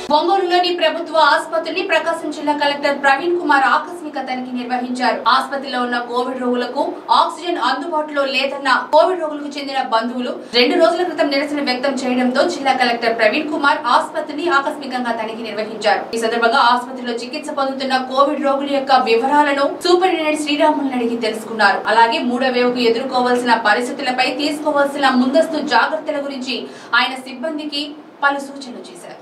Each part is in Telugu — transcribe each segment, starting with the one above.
ఒంగోలులోని ప్రభుత్వ ఆసుపత్రిని ప్రకాశం జిల్లా కలెక్టర్ ప్రవీణ్ కుమార్ ఆకస్మిక తనిఖీ నిర్వహించారు. ఆసుపత్రిలో ఉన్న కోవిడ్ రోగులకు ఆక్సిజన్ అందుబాటులో లేదన్న కోవిడ్ రోగులకు చెందిన బంధువులు 2 రోజుల క్రితం నిరసన వ్యక్తం చేయడంతో జిల్లా కలెక్టర్ ప్రవీణ్ కుమార్ ఆసుపత్రిని ఆకస్మికంగా తనిఖీ నిర్వహించారు. ఈ సందర్భంగా ఆసుపత్రిలో చికిత్స పొందుతున్న కోవిడ్ రోగుల యొక్క వివరాలను సూపరింటెండెంట్ శ్రీరాములను అడిగి తెలుసుకున్నారు. అలాగే 3వ వేవ్కు ఎదుర్కోవాల్సిన పరిస్థితులపై తీసుకోవాల్సిన ముందస్తు జాగ్రత్తల గురించి ఆయన సిబ్బందికి పలు సూచనలు చేశారు.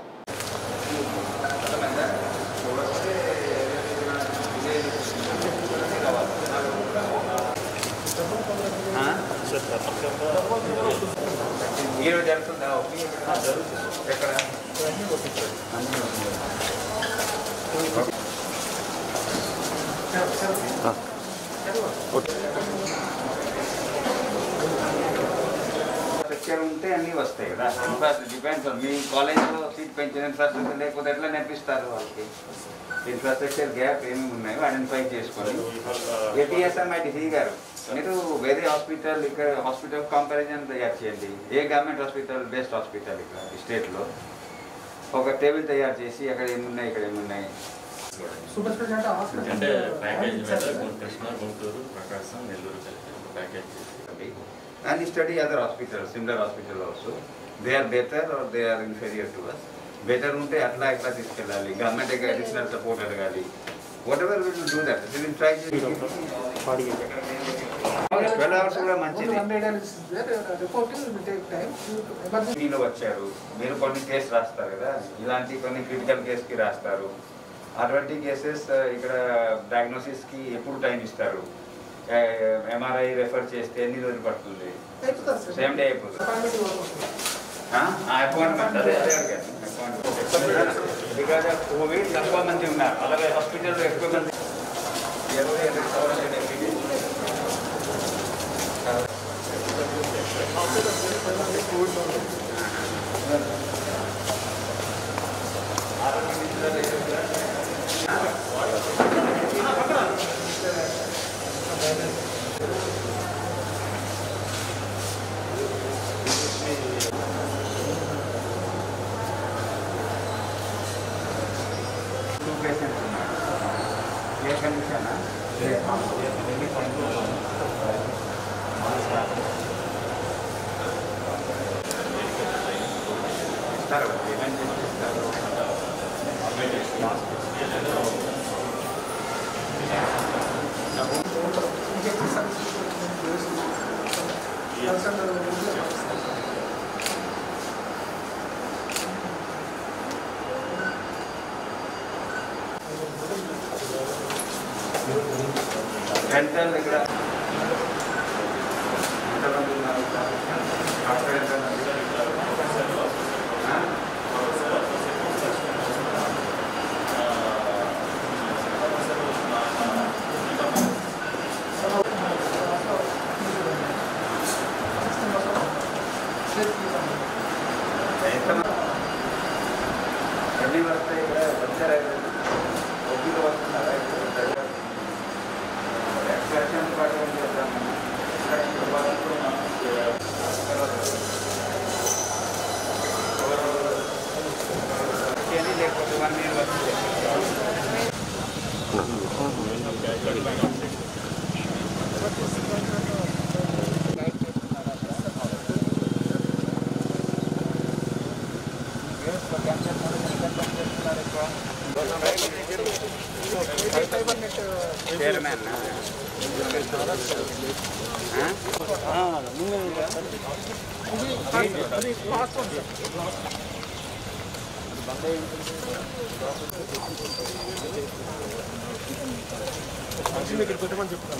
ఉంటే అన్నీ వస్తాయి కదా. డిపెండ్స్ మీ కాలేజ్లో సీట్ పెంచిన ఇన్ఫ్రాస్ట్రక్చర్ లేకపోతే ఎట్లా నేర్పిస్తారు? వాళ్ళకి ఇన్ఫ్రాస్ట్రక్చర్ గ్యాప్ ఏమేమి ఉన్నాయో ఐడెంటిఫై చేసుకొని ATSMITC గారు మీరు వేరే హాస్పిటల్ ఇక్కడ హాస్పిటల్ కంపారిజన్ తయారు చేయండి. ఏ గవర్నమెంట్ హాస్పిటల్ బెస్ట్ హాస్పిటల్ ఇక్కడ స్టేట్లో ఒక టేబుల్ తయారు చేసి అక్కడ ఏమున్నాయి ఇక్కడ ఏమున్నాయి అంటే package Krishna Guntur Prakasam Nellore package and study other hospitals, similar hospital also. They are better or they are inferior to us. Better unte atla ekla tiskelali, government ek additional support adgali. Whatever we will do that. We will try to 12 hours kuda manchidi. Reporting will take time. Meelo vacharu. Meeru konni case rastaru kada. Ilanti konni critical case ki rastaru. Aటువంటి cases ikkada diagnosis ki eppudu time istaru. MRI refer చేస్తే ఎన్ని రోజులు పడుతుంది? సేమ్ డే అయిపోతుంది. అపాయింట్మెంట్ బికాజ్ ఆఫ్ కోవిడ్ తక్కువ మంది ఉన్నారు. అలాగే హాస్పిటల్లో ఎక్కువ మంది 2 పేషెంట్స్ ఉన్నారు. ఏ కండిషన్ ఇస్తారు పేమెంట్ చేస్తారు. Rental ఇక్కడ ఎంతమంది ఉన్నారు? అక్కడ ఎంతమంది? ఎన్ని వస్తాయి ఇక్కడ? వచ్చారా? ఒప్పిలో వస్తున్నారా? లేకపోతే 1 year వస్తుంది. ఇక్కడ పెట్టమని చెప్తాను.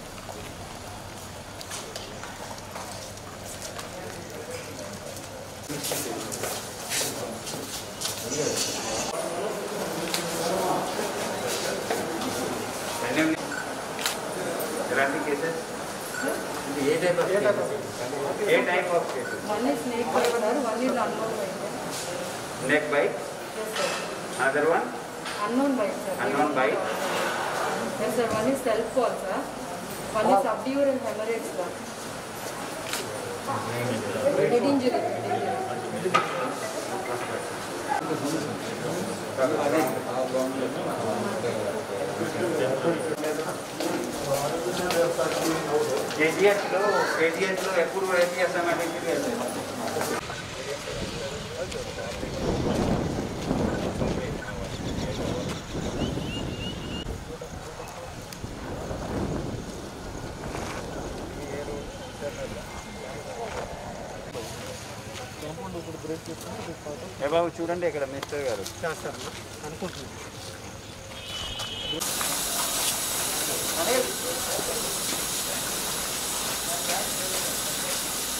ఎలాంటి కేసెస్? ఏ type of cases? One is snake bite, sir. One is unknown bite. Neck bite? Yes, sir. Another one? Unknown bite, sir. Unknown bite? Yes, sir. One is self fall, sir. One is subdural hemorrhage, sir. Head injury. కేజీఎస్లో ఎప్పుడు ఏపీఎస్ అనేది ఏ బాబు చూడండి ఇక్కడ మిస్టర్ గారు చేస్తారు అనుకుంటున్నాను.